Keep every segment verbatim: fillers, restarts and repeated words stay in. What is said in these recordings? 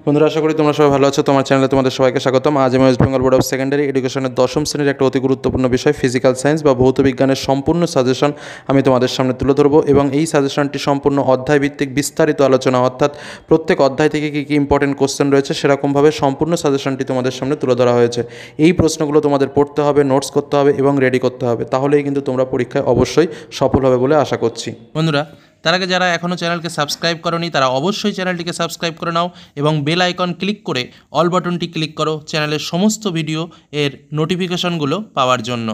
বন্ধুরা, আশা করি তোমরা সবাই ভালো আছো। তোমার চ্যানেলে তোমাদের সবাইকে স্বাগতম। আজ আমি West Bengal board of secondary এডুকেশনের দশম শ্রেণীর একটা অতি গুরুত্বপূর্ণ বিষয় ফিজিক্যাল সায়েন্স বা ভৌত বিজ্ঞানের সম্পূর্ণ সাজেশন আমি তোমাদের সামনে তুলে ধরবো এবং এই সাজেশনটি সম্পূর্ণ অধ্যায়ভিত্তিক বিস্তারিত আলোচনা, অর্থাৎ প্রত্যেক অধ্যায় থেকে কী কী ইম্পর্টেন্ট কোশ্চেন রয়েছে সেরকমভাবে সম্পূর্ণ সাজেশনটি তোমাদের সামনে তুলে ধরা হয়েছে। এই প্রশ্নগুলো তোমাদের পড়তে হবে, নোটস করতে হবে এবং রেডি করতে হবে, তাহলেই কিন্তু তোমরা পরীক্ষায় অবশ্যই সফল হবে বলে আশা করছি। বন্ধুরা, তার আগে যারা এখনও চ্যানেলকে সাবস্ক্রাইব করোনি তারা অবশ্যই চ্যানেলটিকে সাবস্ক্রাইব করে নাও এবং বেল আইকন ক্লিক করে অল বাটনটি ক্লিক করো চ্যানেলের সমস্ত ভিডিও এর নোটিফিকেশনগুলো পাওয়ার জন্য।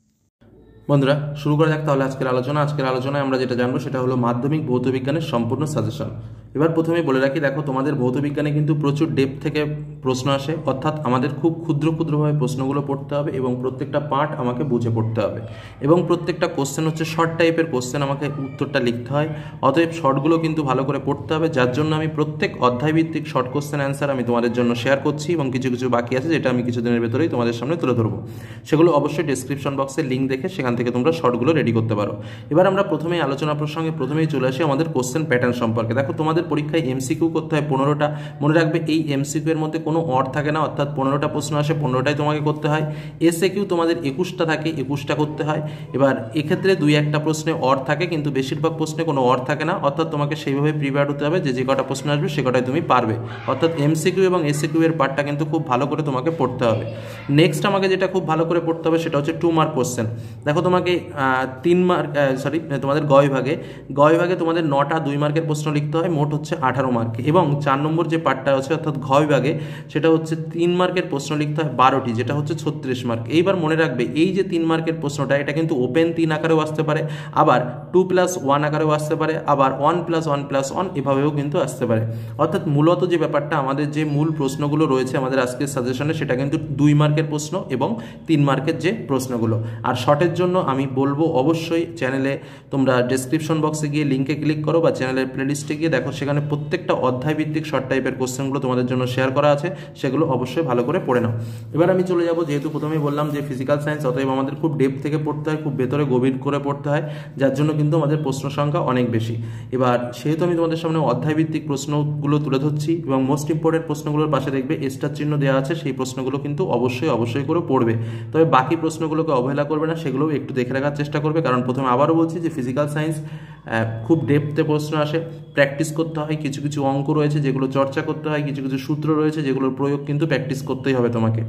বন্ধুরা, শুরু করা যাক তাহলে আজকের আলোচনা। আজকের আলোচনায় আমরা যেটা জানবো সেটা হলো মাধ্যমিক ভৌত বিজ্ঞানের সম্পূর্ণ সাজেশন। এবার প্রথমেই বলে রাখি, দেখো তোমাদের ভৌত বিজ্ঞানে কিন্তু প্রচুর ডেপথ থেকে প্রশ্ন আসে, অর্থাৎ আমাদের খুব ক্ষুদ্র ক্ষুদ্রভাবে প্রশ্নগুলো পড়তে হবে এবং প্রত্যেকটা পার্ট আমাকে বুঝে পড়তে হবে এবং প্রত্যেকটা কোশ্চেন হচ্ছে শর্ট টাইপের কোশ্চেন, আমাকে উত্তরটা লিখতে হয়। অতএব শর্টগুলো কিন্তু ভালো করে পড়তে হবে, যার জন্য আমি প্রত্যেক অধ্যায়ভিত্তিক শর্ট কোশ্চেন অ্যান্সার আমি তোমাদের জন্য শেয়ার করছি এবং কিছু কিছু বাকি আছে যেটা আমি কিছুদিনের ভেতরেই তোমাদের সামনে তুলে ধরবো। সেগুলো অবশ্যই ডেসক্রিপশন বক্সে লিঙ্ক দেখে সেখান থেকে তোমরা শর্টগুলো রেডি করতে পারো। এবার আমরা প্রথমেই আলোচনা প্রসঙ্গে প্রথমেই চলে আসি আমাদের কোশ্চেন প্যাটার্ন সম্পর্কে। দেখো তোমাদের পরীক্ষায় এমসিকিউ করতে হয় পনেরোটা। মনে রাখবে এই এমসিকিউ এর মধ্যে কোনো অর থাকে না, অর্থাৎ পনেরোটা প্রশ্ন আসে, পনেরোটাই তোমাকে করতে হয়। এসএকিউ তোমাদের একুশটা থাকে, একুশটা করতে হয়। এবার এক্ষেত্রে দুই একটা প্রশ্নে অর থাকে, কিন্তু বেশিরভাগ প্রশ্নে কোনো অর থাকে না, অর্থাৎ তোমাকে সেইভাবে প্রিপেয়ার হতে হবে যে যে কটা প্রশ্ন আসবে সে কটাই তুমি পারবে। অর্থাৎ এমসিকিউ এবং এসএকিউ এর পার্টটা কিন্তু খুব ভালো করে তোমাকে পড়তে হবে। নেক্সট আমাকে যেটা খুব ভালো করে পড়তে হবে সেটা হচ্ছে টু মার্ক কোশ্চেন। দেখো তোমাকে তিন মার্ক সরি তোমাদের গ বিভাগে গ বিভাগে তোমাদের নটা দুই মার্কের প্রশ্ন লিখতে হয়, মোট হচ্ছে আঠারো মার্ক। এবং চার নম্বর যে পার্টটা আছে অর্থাৎ ঘ বিভাগে সেটা হচ্ছে তিন মার্কের প্রশ্ন লিখতে হয় বারোটি, যেটা হচ্ছে ছত্রিশ মার্ক। এইবার মনে রাখবে এই যে তিন মার্কের প্রশ্নটা এটা কিন্তু ওপেন তিন আকারেও আসতে পারে, আবার টু প্লাস ওয়ান আকারেও আসতে পারে, আবার one plus one plus one এভাবেও কিন্তু আসতে পারে। অর্থাৎ মূলত যে ব্যাপারটা আমাদের যে মূল প্রশ্নগুলো রয়েছে আমাদের আজকের সাজেশনে সেটা কিন্তু দুই মার্কের প্রশ্ন এবং তিন মার্কের যে প্রশ্নগুলো। আর শর্টের জন্য আমি বলবো অবশ্যই চ্যানেলে তোমরা ডেসক্রিপশন বক্সে গিয়ে লিঙ্কে ক্লিক করো বা চ্যানেলের প্লেলিস্টে গিয়ে দেখো, সেখানে প্রত্যেকটা অধ্যায় ভিত্তিক শর্ট টাইপের কোশ্চেনগুলো তোমাদের জন্য শেয়ার করা আছে, সেগুলো অবশ্যই ভালো করে পড়ে নাও। এবার আমি চলে যাব, যেহেতু প্রথমেই বললাম যে ফিজিক্যাল সায়েন্স, অতএব আমাদের খুব ডেপথ থেকে পড়তে হয়, খুব ভেতরে গভীর করে পড়তে হয়, যার জন্য কিন্তু আমাদের প্রশ্ন সংখ্যা অনেক বেশি। এবার সেহেতু আমি তোমাদের সামনে অধ্যায় ভিত্তিক প্রশ্নগুলো তুলে ধরছি এবং মোস্ট ইম্পর্টেন্ট প্রশ্নগুলোর পাশে দেখবে স্টার চিহ্ন দেওয়া আছে, সেই প্রশ্নগুলো কিন্তু অবশ্যই অবশ্যই করে পড়বে। তবে বাকি প্রশ্নগুলোকে অবহেলা করবে না, সেগুলোও একটু দেখে রাখার চেষ্টা করবে, কারণ প্রথমে আবারও বলছি যে ফিজিক্যাল সায়েন্স খুব ডেপথে প্রশ্ন আসে, প্র্যাকটিস করতে হয়, কিছু কিছু অঙ্ক রয়েছে যেগুলো চর্চা করতে হয়, কিছু কিছু সূত্র রয়েছে যেগুলোর প্রয়োগ কিন্তু প্র্যাকটিস করতেই হবে তোমাকে।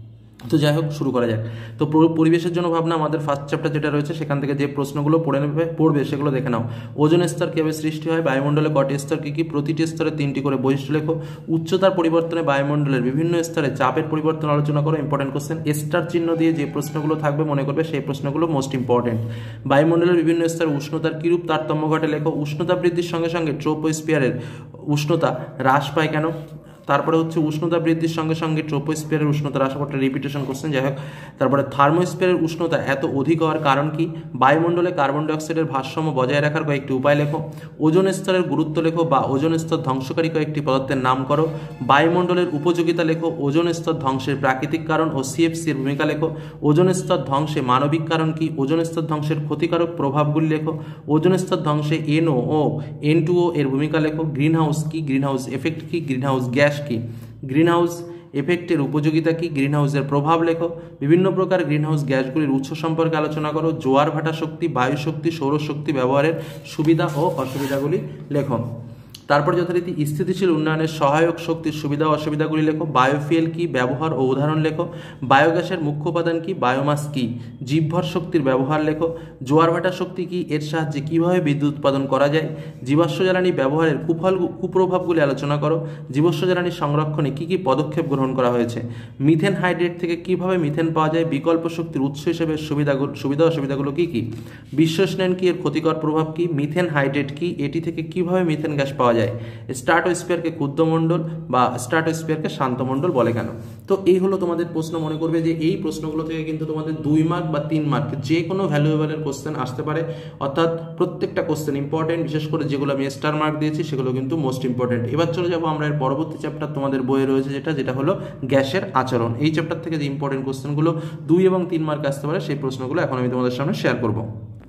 তো যাই হোক, শুরু করা যাক। তো পরিবেশের জন্য ভাবনা আমাদের ফার্স্ট চ্যাপ্টার যেটা রয়েছে সেখান থেকে যে প্রশ্নগুলো পড়ে নেবে পড়বে সেগুলো দেখে নাও। ওজোন স্তর কীভাবে সৃষ্টি হয়, বায়ুমণ্ডলে কটি স্তর কী কী, প্রতিটি স্তরে তিনটি করে বৈশিষ্ট্য লেখো, উচ্চতার পরিবর্তনে বায়ুমণ্ডলের বিভিন্ন স্তরে চাপের পরিবর্তন আলোচনা করো। ইম্পর্টেন্ট কোশ্চেন, স্টার চিহ্ন দিয়ে যে প্রশ্নগুলো থাকবে মনে করবে সেই প্রশ্নগুলো মোস্ট ইম্পর্টেন্ট। বায়ুমণ্ডলের বিভিন্ন স্তরে উষ্ণতার কিরূপ তারতম্য ঘটে লেখো, উষ্ণতা বৃদ্ধির সঙ্গে সঙ্গে ট্রোপোস্ফিয়ারের উষ্ণতা হ্রাস পায় কেন। তারপরে হচ্ছে উষ্ণতা বৃদ্ধির সঙ্গে সঙ্গে ট্রোপোস্ফিয়ারের উষ্ণতা হ্রাস পাওয়াটা রিপিটেশন কোশ্চেন। যাই হোক, তারপরে থার্মোস্ফিয়ারের উষ্ণতা এত অধিক হওয়ার কারণ কি, বায়ুমণ্ডলে কার্বন ডাইঅক্সাইডের ভারসাম্য বজায় রাখার কয়েকটি উপায় লেখো, ওজোন স্তরের গুরুত্ব লেখো বা ওজোন স্তর ধ্বংসকারী কয়েকটি পদার্থের নাম করো, বায়ুমণ্ডলের উপযোগিতা লেখো, ওজোন স্তর ধ্বংসের প্রাকৃতিক কারণ ও সিএফসি এর ভূমিকা লেখো, ওজোন স্তর ধ্বংসে মানবিক কারণ কি, ওজোন স্তর ধ্বংসের ক্ষতিকারক প্রভাবগুলি লেখো, ওজোন স্তর ধ্বংসে এনও ও এন টু ও এর ভূমিকা লেখো, গ্রিন হাউস কি, গ্রিন হাউস এফেক্ট কি, গ্রিন হাউস গ্যাস কি, গ্রিন হাউস এফেক্টের উপযোগিতা কি, গ্রিন হাউসের প্রভাব লেখো, বিভিন্ন প্রকার গ্রিন হাউস গ্যাসগুলির উৎস সম্পর্কে আলোচনা করো, জোয়ার ভাটা শক্তি, বায়ু শক্তি, সৌরশক্তি ব্যবহারের সুবিধা ও অসুবিধাগুলি লেখো। তারপর যথারীতি স্থিতিশীল উন্নয়নের সহায়ক শক্তির সুবিধা ও অসুবিধাগুলি লেখো, বায়োফুয়েল কি, ব্যবহার ও উদাহরণ লেখো, বায়োগ্যাসের মুখ্য উপাদান কি, বায়োমাস কি, জীবভর শক্তির ব্যবহার লেখো, জোয়ার ভাটা শক্তি কি, এর সাহায্যে কীভাবে বিদ্যুৎ উৎপাদন করা যায়, জীবাশ্ম জ্বালানি ব্যবহারের কুফল কুপ্রভাবগুলি আলোচনা করো, জীবাশ্ম জ্বালানি সংরক্ষণে কী কী পদক্ষেপ গ্রহণ করা হয়েছে, মিথেন হাইড্রেট থেকে কীভাবে মিথেন পাওয়া যায়, বিকল্প শক্তির উৎস হিসেবে সুবিধাগুলো সুবিধা অসুবিধাগুলো কী কী, বিশ্বস্নায়ন কি, এর ক্ষতিকর প্রভাব কি, মিথেন হাইড্রেট কি, এটি থেকে কীভাবে মিথেন গ্যাস পাওয়া যায়, স্ট্রাটোস্ফিয়ারকে ক্ষুদ্রমণ্ডল বা স্ট্রাটোস্ফিয়ারকে শান্তমণ্ডল বলে কেন। তো এই হলো তোমাদের প্রশ্ন। মনে করবে যে এই প্রশ্নগুলো থেকে কিন্তু তোমাদের দুই মার্ক বা তিন মার্ক যে কোনো ভ্যালুয়েবলের কোশ্চেন আসতে পারে, অর্থাৎ প্রত্যেকটা কোশ্চেন ইম্পর্টেন্ট, বিশেষ করে যেগুলো আমি স্টার মার্ক দিয়েছি সেগুলো কিন্তু মোস্ট ইম্পর্টেন্ট। এবার চলে যাবো আমরা এর পরবর্তী চ্যাপ্টার তোমাদের বইয়ে রয়েছে যেটা যেটা হলো গ্যাসের আচরণ। এই চ্যাপ্টার থেকে যে ইম্পর্টেন্ট কোশ্চেনগুলো দুই এবং তিন মার্ক আসতে পারে সেই প্রশ্নগুলো এখন আমি তোমাদের সামনে শেয়ার করবো।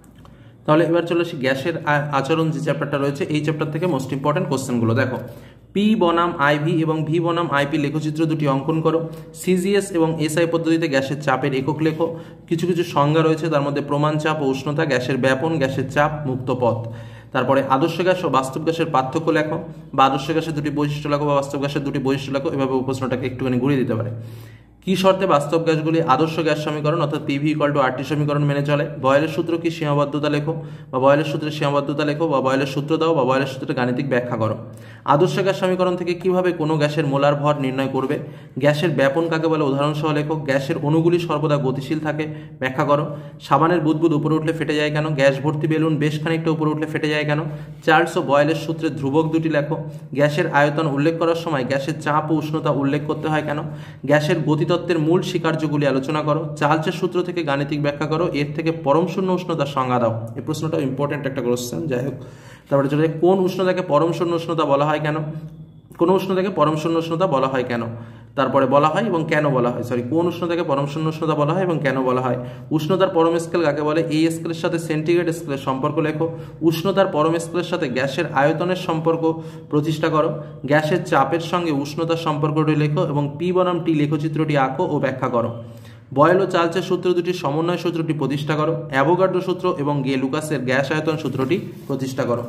তাহলে এবার চলে আসি গ্যাসের আচরণ যে চ্যাপ্টারটা রয়েছে এই চ্যাপ্টার থেকে মোস্ট ইম্পর্টেন্ট কোশ্চেনগুলো। দেখো, পি বনাম আইভি এবং ভি বনাম আইপি লেখচিত্র দুটি অঙ্কন করো। সিজিএস এবং এসআই পদ্ধতিতে গ্যাসের চাপের একক লেখো। কিছু কিছু সংজ্ঞা রয়েছে, তার মধ্যে প্রমাণ চাপ ও উষ্ণতা, গ্যাসের ব্যাপন, গ্যাসের চাপ, মুক্ত পথ। তারপরে আদর্শ গ্যাস ও বাস্তব গ্যাসের পার্থক্য লেখো, বা আদর্শ গ্যাসের দুটি বৈশিষ্ট্য লেখো বা বাস্তব গ্যাসের দুটি বৈশিষ্ট্য লেখো। এভাবে প্রশ্নটাকে একটুখানি ঘুরিয়ে দিতে পারে। কি শর্তে বাস্তব গ্যাসগুলি আদর্শ গ্যাস সমীকরণ অর্থাৎ পিভি ইকুয়াল টু আরটি সমীকরণ মেনে চলে? বয়েলের সূত্র কি সীমাবদ্ধতা লেখো, বা বয়েলের সূত্রের সীমাবদ্ধতা লেখো, বা বয়েলের সূত্র দাও, বা বয়েলের সূত্রের গাণিতিক ব্যাখ্যা করো। আদর্শ গ্যাস সমীকরণ থেকে কিভাবে কোনো গ্যাসের মোলার ভর নির্ণয় করবে? গ্যাসের ব্যাপন কাকে বলে উদাহরণ সহ লেখো। গ্যাসের অণুগুলি সর্বদা গতিশীল থাকে, ব্যাখ্যা করো। সাবানের বুদবুদ উপরে উঠলে ফেটে যায় কেন? গ্যাস ভর্তি বেলুন বেশ খানিকটা উপরে উঠলে ফেটে যায় কেন? চার্লস ও বয়েলের সূত্রের ধ্রুবক দুটি লেখো। গ্যাসের আয়তন উল্লেখ করার সময় গ্যাসের চাপ ও উষ্ণতা উল্লেখ করতে হয় কেন? গ্যাসের গতিতত্ত্বের মূল কার্যগুলি আলোচনা করো। চার্লসের সূত্র থেকে গাণিতিক ব্যাখ্যা করো। এর থেকে পরম শূন্য উষ্ণতার সংজ্ঞা দাও। এই প্রশ্নটা ইম্পর্টেন্ট একটা কোশ্চেন, যাই হোক। তারপরে চলে কোন উষ্ণতাকে পরম শূন্য উষ্ণতা বলা হয় কেন? কোন উষ্ণতাকে পরম শূন্য উষ্ণতা বলা হয় কেন? তারপরে বলা হয় এবং কেন বলা হয়, সরি কোন উষ্ণতাকে পরম শূন্য উষ্ণতা বলা হয় এবং কেন বলা হয়? উষ্ণতার পরম স্কেল কাকে বলে? এই স্কেলের সাথে সেন্টিগ্রেড স্কেলের সম্পর্ক লেখো। উষ্ণতার পরম স্কেলের সাথে গ্যাসের আয়তনের সম্পর্ক প্রতিষ্ঠা করো। গ্যাসের চাপের সঙ্গে উষ্ণতার সম্পর্কটি লেখো এবং পি বনাম টি লেখচিত্রটি আঁকো ও ব্যাখ্যা করো। বয়েল ও চার্লসের সূত্র দুটির সমন্বয় সূত্রটি প্রতিষ্ঠা করো। অ্যাভোগাড্রো সূত্র এবং গে লুকাসের গ্যাস আয়তন সূত্রটি প্রতিষ্ঠা করো।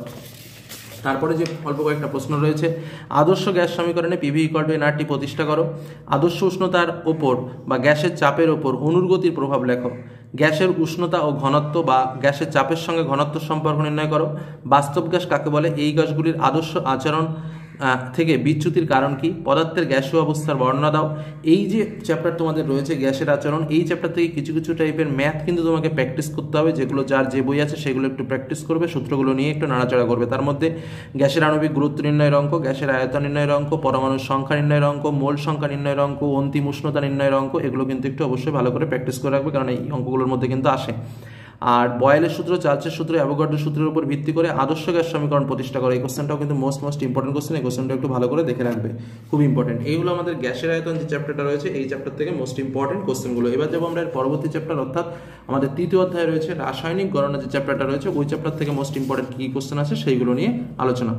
তারপরে যে অল্প কয়েকটা প্রশ্ন রয়েছে, আদর্শ গ্যাস সমীকরণে পিভি ইকুয়াল টু এনআরটি প্রতিষ্ঠা করো। আদর্শ উষ্ণতার ওপর বা গ্যাসের চাপের ওপর অণুর গতির প্রভাব লেখো। গ্যাসের উষ্ণতা ও ঘনত্ব বা গ্যাসের চাপের সঙ্গে ঘনত্ব সম্পর্ক নির্ণয় করো। বাস্তব গ্যাস কাকে বলে? এই গ্যাসগুলির আদর্শ আচরণ থেকে বিচ্যুতির কারণ কি? পদার্থের গ্যাসীয় অবস্থার বর্ণনা দাও। এই যে চ্যাপ্টার তোমাদের রয়েছে গ্যাসের আচরণ, এই চ্যাপ্টার থেকে কিছু কিছু টাইপের ম্যাথ কিন্তু তোমাকে প্র্যাকটিস করতে হবে, যেগুলো যার যে বই আছে সেগুলো একটু প্র্যাকটিস করবে, সূত্রগুলো নিয়ে একটু নাড়াচাড়া করবে। তার মধ্যে গ্যাসের আণবিক গুরুত্ব নির্ণয়ের অঙ্ক, গ্যাসের আয়তন নির্ণয়ের অঙ্ক, পরমাণুর সংখ্যা নির্ণয়ের অঙ্ক, মোল সংখ্যা নির্ণয়ের অঙ্ক, অন্তিম উষ্ণতা নির্ণয়ের অঙ্ক, এগুলো কিন্তু একটু অবশ্যই ভালো করে প্র্যাকটিস করে রাখবে, কারণ এই অঙ্কগুলোর মধ্যে কিন্তু আসে। আর বয়েলের সূত্র, চার্লসের সূত্র, অ্যাভোগাড্রো সূত্রের উপর ভিত্তি করে আদর্শ গ্যাস সমীকরণ প্রতিষ্ঠা করে। এই কোশ্চেনটাও কিন্তু মোস্ট মোস্ট ইম্পর্টেন্ট কোশ্চেন। এই কোশ্চেনটা একটু ভালো করে দেখে রাখবে, খুব ইম্পর্টেন্ট। এই হলো আমাদের গ্যাসের আয়তন যে চ্যাপ্টারটা রয়েছে, এই চ্যাপ্টার থেকে মোস্ট ইম্পর্টেন্ট কোশ্চেনগুলো। এবার যাবো আমরা এর পরবর্তী চ্যাপ্টার, অর্থাৎ আমাদের তৃতীয় অধ্যায় রয়েছে রাসায়নিক গণনা যে চ্যাপ্টারটা রয়েছে, ওই চ্যাপ্টার থেকে মোস্ট ইম্পর্টেন্ট কী কোশ্চেন আছে সেইগুলো নিয়ে আলোচনা।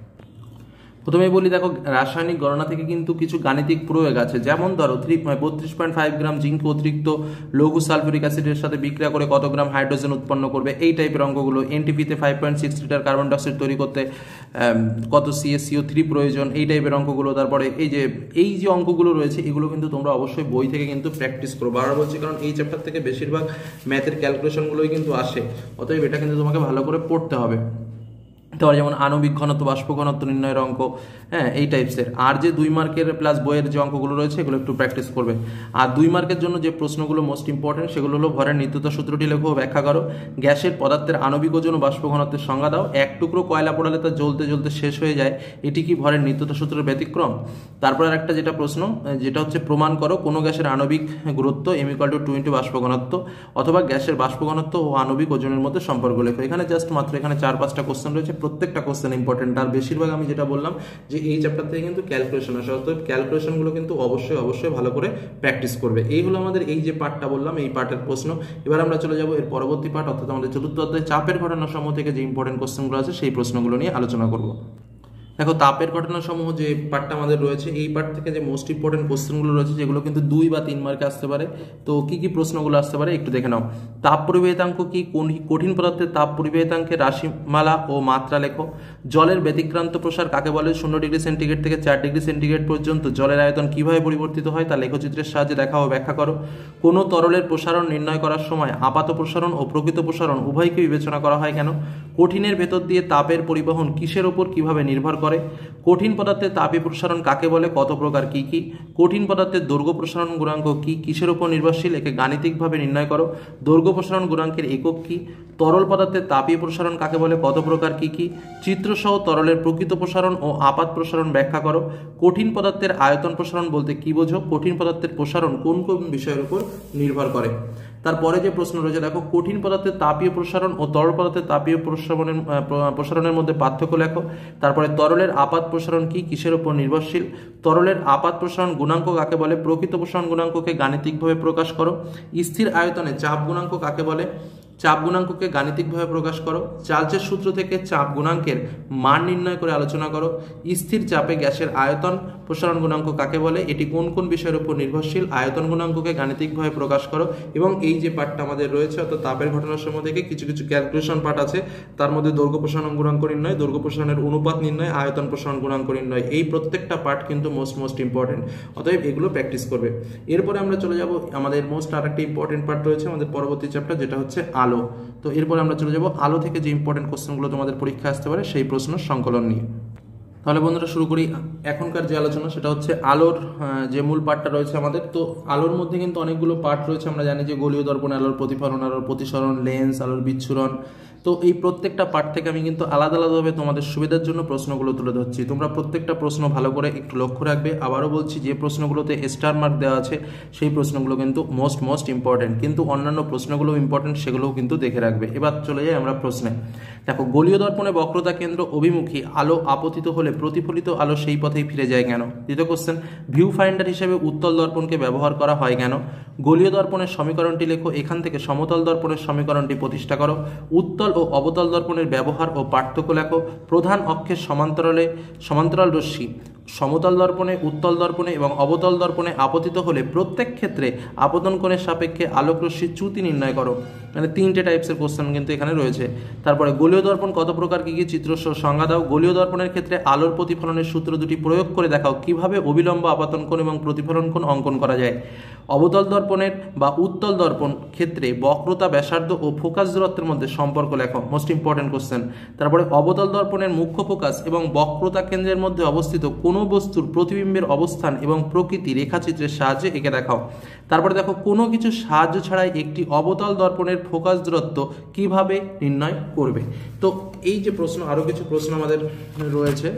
প্রথমে বলি, দেখো রাসায়নিক গণনা থেকে কিন্তু কিছু গাণিতিক প্রয়োগ আছে, যেমন ধরো থ্রি বত্রিশ পয়েন্ট ফাইভ গ্রাম জিঙ্ক অতিরিক্ত লঘু সালফিউরিক অ্যাসিডের সাথে বিক্রিয়া করে কত গ্রাম হাইড্রোজেন উৎপন্ন করবে, এই টাইপের অঙ্কগুলো। এনটিপিতে five point six litre carbon dioxide তৈরি করতে কত সিএসসিও থ্রি প্রয়োজন, এই টাইপের অঙ্কগুলো। তারপরে এই যে এই যে অঙ্কগুলো রয়েছে, এগুলো কিন্তু তোমরা অবশ্যই বই থেকে কিন্তু প্র্যাকটিস করো। বারবার বলছি, কারণ এই চ্যাপ্টার থেকে বেশিরভাগ ম্যাথের ক্যালকুলেশনগুলোই কিন্তু আসে, অতএব এটা কিন্তু তোমাকে ভালো করে পড়তে হবে। তারপর যেমন আণবিক ঘনত্ব, বাষ্প ঘনত্ব নির্ণয়ের অঙ্ক, হ্যাঁ এই টাইপসের। আর যে দুই মার্কের প্লাস বইয়ের যে অঙ্কগুলো রয়েছে, এগুলো একটু প্র্যাকটিস করবে। আর দুই মার্কের জন্য যে প্রশ্নগুলো মোস্ট ইম্পর্টেন্ট, সেগুলো হলো ভরের নিত্যতা সূত্রটি লেখো, ব্যাখ্যা করো। গ্যাসের পদার্থের আণবিক ওজন ও বাষ্প ঘনত্বের সংজ্ঞা দাও। এক টুকরো কয়লা পোড়ালে তা জ্বলতে জ্বলতে শেষ হয়ে যায়, এটি কি ভরের নিত্যতা সূত্রের ব্যতিক্রম? তারপর আর একটা যেটা প্রশ্ন, যেটা হচ্ছে প্রমাণ করো কোনো গ্যাসের আণবিক গুরুত্ব M equal to two into বাষ্প ঘনত্ব, অথবা গ্যাসের বাষ্প ঘনত্ব ও আণবিক ওজনের মধ্যে সম্পর্ক লেখো। এখানে জাস্ট মাত্র এখানে চার পাঁচটা কোশ্চেন রয়েছে, প্রত্যেকটা কোশ্চেন ইম্পর্টেন্ট। আর বেশিরভাগ আমি যেটা বললাম যে এই চ্যাপ্টার থেকে কিন্তু ক্যালকুলেশন আসে, অতএব ক্যালকুলেশনগুলো কিন্তু অবশ্যই অবশ্যই ভালো করে প্র্যাকটিস করবে। এই হলো আমাদের এই যে পার্টটা বললাম, এই পার্টের প্রশ্ন। এবার আমরা চলে যাব এর পরবর্তী পার্ট, অর্থাৎ আমাদের চতুর্থ অধ্যায় চাপের ঘটনাসমূহ থেকে যে ইম্পর্টেন্ট কোশ্চেনগুলো আছে সেই প্রশ্নগুলো নিয়ে আলোচনা করব। দেখো তাপের ঘটনাসমূহ যে পার্টটা আমাদের রয়েছে, এই পার্ট থেকে যে মোস্ট ইম্পর্টেন্ট কোশ্চেনগুলো রয়েছে, যেগুলো কিন্তু দুই বা তিন মার্কে আসতে পারে। তো কি কি প্রশ্নগুলো আসতে পারে একটু দেখে নাও। তাপ পরিবাহিতাঙ্ক কি? কঠিন পদার্থের তাপ পরিবাহিতাঙ্কের রাশিমালা ও মাত্রা লেখো। জলের ব্যতিক্রান্ত প্রসার কাকে বলে? শূন্য ডিগ্রি সেন্টিগ্রেড থেকে চার ডিগ্রি সেন্টিগ্রেড পর্যন্ত জলের আয়তন কিভাবে পরিবর্তিত হয় তা লেখচিত্রের সাহায্যে দেখা ও ব্যাখ্যা করো। কোনো তরলের প্রসারণ নির্ণয় করার সময় আপাত প্রসারণ ও প্রকৃত প্রসারণ উভয়কে বিবেচনা করা হয় কেন? কঠিনের ভেতর দিয়ে তাপের পরিবহন কিসের ওপর কিভাবে নির্ভর করে? কঠিন পদার্থের তাপীয় প্রসারণ কাকে বলে? কত প্রকার কি কি? কঠিন পদার্থের দৈর্ঘ্য প্রসারণ গুণাঙ্ক কি? কিসের উপর নির্ভরশীল? একে গাণিতিকভাবে নির্ণয় করো। দৈর্ঘ্য প্রসারণ গুণাঙ্কের একক কি? তরল পদার্থের তাপীয় প্রসারণ কাকে বলে? কত প্রকার কি কি? চিত্রসহ তরলের প্রকৃত প্রসারণ ও আপাত প্রসারণ ব্যাখ্যা করো। কঠিন পদার্থের আয়তন প্রসারণ বলতে কি বোঝো? কঠিন পদার্থের প্রসারণ কোন কোন বিষয়ের উপর নির্ভর করে? তারপরে যে প্রশ্ন রয়েছে, দেখো কঠিন পদার্থের তাপীয় প্রসারণ ও তরল পদার্থের তাপীয় প্রসারণের প্রসারণের মধ্যে পার্থক্য লেখো। তারপরে তরলের আপাত প্রসারণ কি? কিসের উপর নির্ভরশীল? তরলের আপাত প্রসারণ গুণাঙ্ক কাকে বলে? প্রকৃত প্রসারণ গুণাঙ্ককে গাণিতিকভাবে প্রকাশ করো। স্থির আয়তনে চাপ গুণাঙ্ক কাকে বলে? চাপ গুণাঙ্ককে গাণিতিকভাবে প্রকাশ করো। চার্লসের সূত্র থেকে চাপ গুণাঙ্কের মান নির্ণয় করে আলোচনা করো। স্থির চাপে গ্যাসের আয়তন প্রসারণ গুণাঙ্ক কাকে বলে, এটি কোন কোন বিষয়ের উপর নির্ভরশীল, আয়তন গুণাঙ্ককে গাণিতিকভাবে প্রকাশ করো। এবং এই যে পার্টটা আমাদের রয়েছে অর্থাৎ তাপের ঘটনার সময় থেকে কিছু কিছু ক্যালকুলেশন পার্ট আছে, তার মধ্যে দৈর্ঘ্য প্রসারণ গুণাঙ্ক নির্ণয়, দৈর্ঘ্য প্রসারণের অনুপাত নির্ণয়, আয়তন প্রসারণ গুণাঙ্ক নির্ণয়, এই প্রত্যেকটা পার্ট কিন্তু মোস্ট মোস্ট ইম্পর্টেন্ট। অতএব এগুলো প্র্যাকটিস করবে। এরপরে আমরা চলে যাব আমাদের মোস্ট আর একটা ইম্পর্টেন্ট পার্ট রয়েছে আমাদের পরবর্তী চ্যাপ্টার, যেটা হচ্ছে আলো। তো এরপরে আমরা চলে যাব আলো থেকে যে ইম্পর্টেন্ট কোশ্চেনগুলো তোমাদের পরীক্ষা আসতে পারে সেই প্রশ্ন সংকলন নিয়ে। তাহলে বন্ধুরা শুরু করি এখনকার যে আলোচনা, সেটা হচ্ছে আলোর যে মূল পার্টটা রয়েছে আমাদের। তো আলোর মধ্যে কিন্তু অনেকগুলো পার্ট রয়েছে। আমরা জানি যে গোলীয় দর্পণে আলোর প্রতিফলন, আলোর প্রতিসরণ, লেন্স, আলোর বিচ্ছুরণ। তো এই প্রত্যেকটা পার্ট থেকে আমি কিন্তু আলাদা আলাদাভাবে তোমাদের সুবিধার জন্য প্রশ্নগুলো তুলে ধরছি। তোমরা প্রত্যেকটা প্রশ্ন ভালো করে একটু লক্ষ্য রাখবে। আবারও বলছি, যে প্রশ্নগুলোতে স্টার মার্ক দেওয়া আছে সেই প্রশ্নগুলো কিন্তু মোস্ট মোস্ট ইম্পর্টেন্ট, কিন্তু অন্যান্য প্রশ্নগুলো ইম্পর্টেন্ট, সেগুলোও কিন্তু দেখে রাখবে। এবার চলে যাই আমরা প্রশ্নে। দেখো, গোলীয় দর্পণে বক্রতা কেন্দ্র অভিমুখী আলো আপতিত হলে প্রতিফলিত আলো সেই পথেই ফিরে যায় কেন? দ্বিতীয় কোশ্চেন, ভিউ ফাইন্ডার হিসেবে উত্তল দর্পণকে ব্যবহার করা হয় কেন? গোলীয় দর্পণের সমীকরণটি লেখো, এখান থেকে সমতল দর্পণের সমীকরণটি প্রতিষ্ঠা করো। উত্তল ও অবতল দর্পণের ব্যবহার ও পার্থক্য লেখো। প্রধান অক্ষের সমান্তরালে সমান্তরাল রশ্মি সমতল দর্পণে, উত্তল দর্পণে এবং অবতল দর্পণে আপতিত হলে প্রত্যেক ক্ষেত্রে আপতন কোণের সাপেক্ষে আলোক রশ্মির চ্যুতি নির্ণয় করো। মানে তিনটে টাইপসের কোশ্চেন কিন্তু এখানে রয়েছে। তারপরে গোলীয় দর্পণ কত প্রকার, কি কি, চিত্রসহ সংজ্ঞা দাও। গোলীয় দর্পণের ক্ষেত্রে আলোর প্রতিফলনের সূত্র দুটি প্রয়োগ করে দেখাও কিভাবে অবিলম্ব আপতন কোণ এবং প্রতিফলন কোণ অঙ্কন করা যায়। অবতল দর্পণের বা উত্তল দর্পণ ক্ষেত্রে বক্রতা, ব্যাসার্ধ ও ফোকাস দূরত্বের মধ্যে সম্পর্ক লেখো। Most important question. তারপরে অবতল দর্পণের মুখ্য ফোকাস এবং বক্রতা কেন্দ্রের মধ্যে অবস্থিত কোনো বস্তুর প্রতিবিম্বের অবস্থান এবং প্রকৃতি রেখাচিত্রের সাহায্যে এঁকে দেখাও। তারপরে দেখো, কোনো কিছু সাহায্য ছাড়াই একটি অবতল দর্পণের ফোকাস দূরত্ব কিভাবে নির্ণয় করবে। তো এই যে প্রশ্ন, আরও কিছু প্রশ্ন আমাদের রয়েছে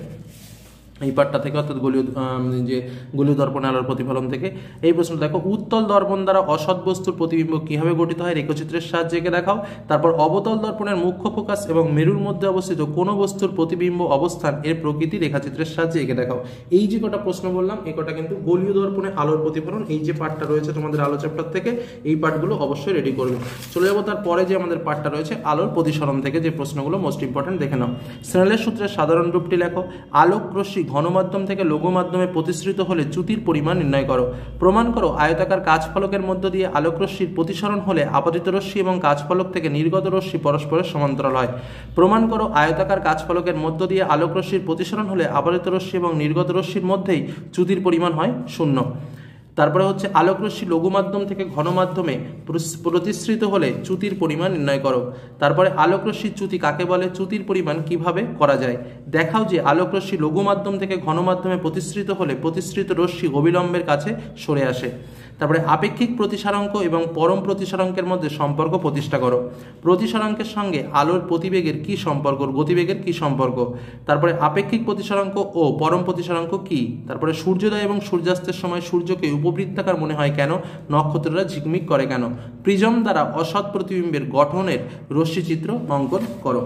এই পার্টটা থেকে, অর্থাৎ গোলীয় যে গোলীয় দর্পণে আলোর প্রতিফলন থেকে। এই প্রশ্ন দেখো, উত্তল দর্পণ দ্বারা অসৎ বস্তুর প্রতিবিম্ব কিভাবে গঠিত হয়, রেখাচিত্রের সাহায্যে এঁকে দেখাও। তারপর অবতল দর্পণের মুখ্য ফোকাস এবং মেরুর মধ্যে অবস্থিত কোনো বস্তুর প্রতিবিম্ব অবস্থান এর প্রকৃতি রেখাচিত্রের সাহায্যে এঁকে দেখাও। এই যে কটা প্রশ্ন বললাম, এই কটা কিন্তু গোলীয় দর্পণে আলোর প্রতিফলন, এই যে পার্টটা রয়েছে তোমাদের আলো চ্যাপ্টার থেকে, এই পার্টগুলো অবশ্যই রেডি করবে। চলে যাবো তারপরে যে আমাদের পার্টটা রয়েছে আলোর প্রতিসরণ থেকে, যে প্রশ্নগুলো মোস্ট ইম্পর্টেন্ট দেখে নাও। স্নেলের সূত্রের সাধারণ রূপটি লেখো। আলোক রশ্মি ঘনমাধ্যম থেকে লঘু মাধ্যমে প্রতিসৃত হলে চ্যুতির পরিমাণ নির্ণয় করো। প্রমাণ করো আয়তাকার কাচফলকের মধ্য দিয়ে আলোক রশ্মির প্রতিসরণ হলে আপতিত রশ্মি এবং কাচফলক থেকে নির্গত রশ্মি পরস্পরের সমান্তরাল হয়। প্রমাণ করো আয়তাকার কাচফলকের মধ্য দিয়ে আলোক রশ্মির প্রতিসরণ হলে আপতিত রশ্মি এবং নির্গত রশ্মির মধ্যেই চ্যুতির পরিমাণ হয় শূন্য। তারপরে হচ্ছে আলোক রশ্মি লঘু মাধ্যম থেকে ঘন মাধ্যমে প্রতিসৃত হলে চ্যুতির পরিমাণ নির্ণয় করো। তারপরে আলোক রশ্মির চ্যুতি কাকে বলে, চ্যুতির পরিমাণ কিভাবে করা যায়। দেখাও যে আলোক রশ্মি লঘু মাধ্যম থেকে ঘন মাধ্যমে প্রতিসৃত হলে প্রতিসৃত রশ্মি অবিলম্বের কাছে সরে আসে। তারপরে আপেক্ষিক প্রতিসারাঙ্ক এবং পরম প্রতিসারাঙ্কের মধ্যে সম্পর্ক প্রতিষ্ঠা করো। প্রতিসারাঙ্কের সঙ্গে আলোর প্রতিবেগের কি সম্পর্ক, গতিবেগের কি সম্পর্ক। তারপরে আপেক্ষিক প্রতিসারাঙ্ক ও পরম প্রতিসারাঙ্ক কি। তারপরে সূর্যোদয় এবং সূর্যাস্তের সময় সূর্যকে উপবৃত্তাকার মনে হয় কেন, নক্ষত্ররা ঝিকমিক করে কেন। প্রিজম দ্বারা অসৎ প্রতিবিম্বের গঠনের রশ্মিচিত্র অঙ্কন করো।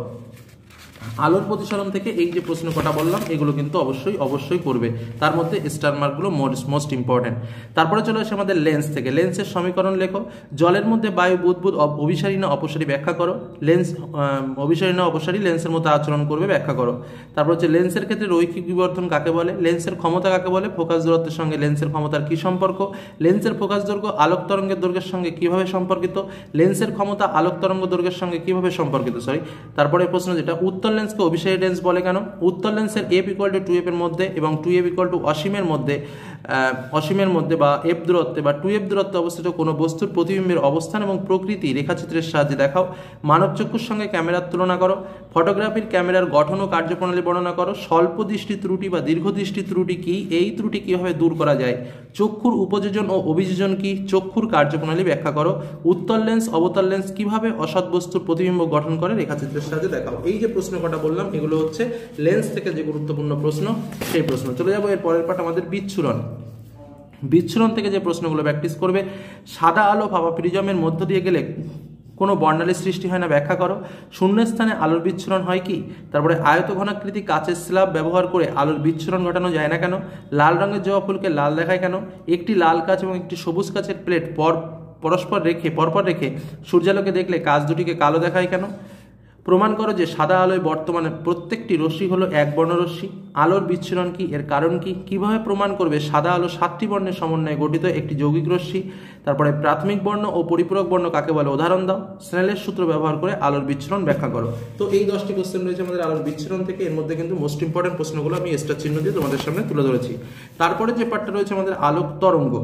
আলোর প্রতিসরণ থেকে এই যে প্রশ্ন কটা বললাম, এগুলো কিন্তু অবশ্যই অবশ্যই করবে। তার মধ্যে স্টার মার্কগুলো মোস্ট ইম্পর্টেন্ট। তারপরে চলে আসে আমাদের লেন্স থেকে। লেন্সের সমীকরণ লেখো। জলের মধ্যে বায়ু বুদবুদ অভিসারী না অপসারী ব্যাখ্যা করো। লেন্স অভিসারী না অপসারী লেন্সের মতো আচরণ করবে, ব্যাখ্যা করো। তারপর হচ্ছে লেন্সের ক্ষেত্রে রৈখিক বিবর্ধন কাকে বলে, লেন্সের ক্ষমতা কাকে বলে, ফোকাস দূরত্বের সঙ্গে লেন্সের ক্ষমতার কি সম্পর্ক, লেন্সের ফোকাস দৈর্ঘ্য আলোক তরঙ্গের দৈর্ঘ্যের সঙ্গে কিভাবে সম্পর্কিত, লেন্সের ক্ষমতা আলোক তরঙ্গ দৈর্ঘ্যের সঙ্গে কিভাবে সম্পর্কিত সরি তারপরে প্রশ্ন যেটা, উত্তল লেন্সকে অভিসারী লেন্স বলে কেন। উত্তল লেন্সের F equal to two F এর মধ্যে এবং টু এফ ইকুয়াল টু অসীমের মধ্যে অসীমের মধ্যে বা এফ দূরত্বে বা টু এফ দূরত্বে অবস্থিত কোনো বস্তুর প্রতিবিম্বের অবস্থান এবং প্রকৃতি রেখাচিত্রের সাহায্যে দেখাও। মানব চক্ষুর সঙ্গে ক্যামেরার তুলনা করো। ফটোগ্রাফির ক্যামেরার গঠন ও কার্যপ্রণালী বর্ণনা করো। স্বল্প দৃষ্টি ত্রুটি বা দীর্ঘ দৃষ্টি ত্রুটি কি, এই ত্রুটি কিভাবে দূর করা যায়। চক্ষুর উপযোজন ও অভিযোজন কি, চক্ষুর কার্যপ্রণালী ব্যাখ্যা করো। উত্তল লেন্স অবতল লেন্স কিভাবে অসৎ বস্তুর প্রতিবিম্ব গঠন করে, রেখাচিত্রের সাহায্যে দেখাও। এই যে প্রশ্ন কটা বললাম, এগুলো হচ্ছে লেন্স থেকে যে গুরুত্বপূর্ণ প্রশ্ন, সেই প্রশ্ন। চলে যাবো এর পরের পাঠ আমাদের বিচ্ছুরণ। বিচ্ছুরণ থেকে যে প্রশ্নগুলো প্র্যাকটিস করবে, সাদা আলো ভাবা প্রিজমের মধ্য দিয়ে গেলে কোনো বর্ণালীর সৃষ্টি হয় না, ব্যাখ্যা করো। শূন্যস্থানে আলোর বিচ্ছুরণ হয় কি। তারপরে আয়তঘনাকৃতি কাচের স্ল্যাব ব্যবহার করে আলোর বিচ্ছুরণ ঘটানো যায় না কেন। লাল রঙের জবা ফুলকে লাল দেখায় কেন। একটি লাল কাচ এবং একটি সবুজ কাচের প্লেট পর পরস্পর রেখে পরপর রেখে সূর্যালোকে দেখলে কাচ দুটিকে কালো দেখায় কেন? প্রমাণ করো যে সাদা আলোয় বর্তমানে প্রত্যেকটি রশ্মি হলো এক বর্ণরশ্মি। আলোর বিচ্ছুরণ কি, এর কারণ কি? কিভাবে প্রমাণ করবে সাদা আলো সাতটি বর্ণের সমন্বয়ে গঠিত একটি যৌগিক রশ্মি? তারপরে প্রাথমিক বর্ণ ও পরিপূরক বর্ণ কাকে বলে উদাহরণ দাও। স্নেলের সূত্র ব্যবহার করে আলোর বিচ্ছুরণ ব্যাখ্যা করো। তো এই দশটি কোশ্চেন রয়েছে আমাদের আলোর বিচ্ছুরণ থেকে। এর মধ্যে কিন্তু মোস্ট ইম্পর্টেন্ট প্রশ্নগুলো আমি স্টার চিহ্ন দিয়ে তোমাদের সামনে তুলে ধরেছি। তারপরে যে পার্টটা রয়েছে আমাদের আলোক তরঙ্গ।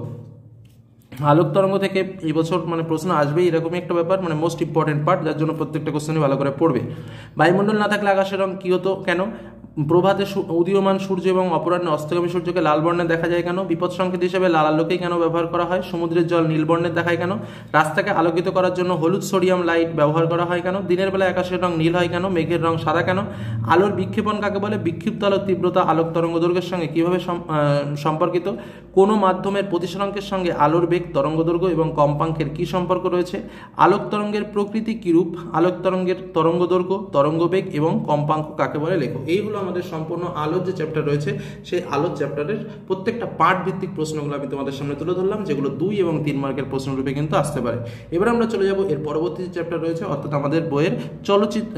আলোক তরঙ্গ থেকে এই বছর মানে প্রশ্ন আসবেই, এরকমই একটা ব্যাপার, মানে মোস্ট ইম্পর্টেন্ট পার্ট, যার জন্য প্রত্যেকটা কোশ্চেনই ভালো করে পড়বে। বায়ুমণ্ডল না থাকলে আকাশের রং কী হতো কেন? প্রভাতে উদীয়মান সূর্য এবং অপরাহ্নে অস্তগামী সূর্যকে লাল বর্ণের দেখা যায় কেন? বিপদ সংকেত হিসেবে লাল আলোকেই কেন ব্যবহার করা হয়? সমুদ্রের জল নীল বর্ণের দেখায় কেন? রাস্তাকে আলোকিত করার জন্য হলুদ সোডিয়াম লাইট ব্যবহার করা হয় কেন? দিনের বেলা আকাশের রং নীল হয় কেন? মেঘের রং সাদা কেন? আলোর বিক্ষেপণ কাকে বলে? বিক্ষিপ্ত আলোর তীব্রতা আলোক তরঙ্গ দৈর্ঘ্যের সঙ্গে কিভাবে সম্পর্কিত? কোনো মাধ্যমের প্রতিসরাঙ্কের সঙ্গে আলোর বেগ, তরঙ্গ দৈর্ঘ্য এবং কম্পাঙ্কের কি সম্পর্ক রয়েছে? আলোক তরঙ্গের প্রকৃতি কিরূপ? আলোক তরঙ্গের তরঙ্গ দৈর্ঘ্য, তরঙ্গ বেগ এবং কম্পাঙ্ক কাকে বলে লেখো। এই হলো আমাদের সম্পূর্ণ আলোর যে চ্যাপ্টার রয়েছে, সেই আলোর চ্যাপ্টারের প্রত্যেকটা পার্ট ভিত্তিক প্রশ্নগুলো আমি তোমাদের সামনে তুলে ধরলাম, যেগুলো দুই এবং তিন মার্কের প্রশ্নরূপে কিন্তু আসতে পারে। এবার আমরা চলে যাব এর পরবর্তী যে চ্যাপ্টার রয়েছে, অর্থাৎ আমাদের বইয়ের চলচ্চিত্র